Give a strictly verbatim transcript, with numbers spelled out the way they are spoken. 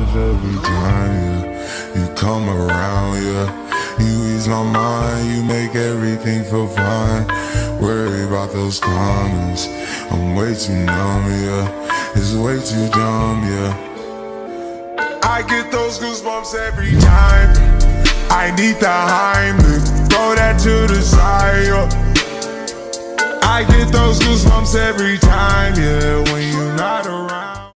goosebumps every time, yeah. You come around, yeah. You ease my mind, you make everything feel fine. Worry about those comments, I'm way too numb, yeah. It's way too dumb, yeah. I get those goosebumps every time. I need the Heimlich, throw that to the side, yeah. I get those goosebumps every time, yeah. When you're not around.